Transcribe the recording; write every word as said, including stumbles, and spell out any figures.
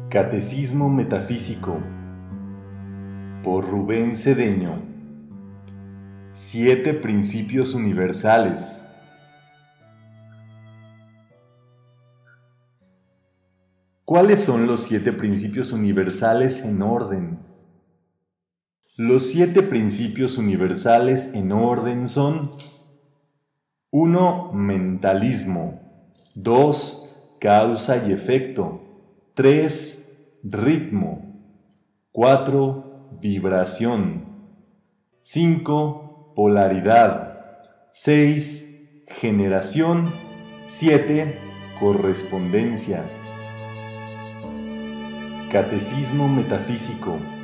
Catecismo Metafísico por Rubén Cedeño. Siete principios universales. ¿Cuáles son los siete principios universales en orden? Los siete principios universales en orden son: uno. Mentalismo. dos. Causa y efecto. tres. Ritmo. cuatro. Vibración. cinco. Polaridad. seis. Generación. siete. Correspondencia. Catecismo Metafísico.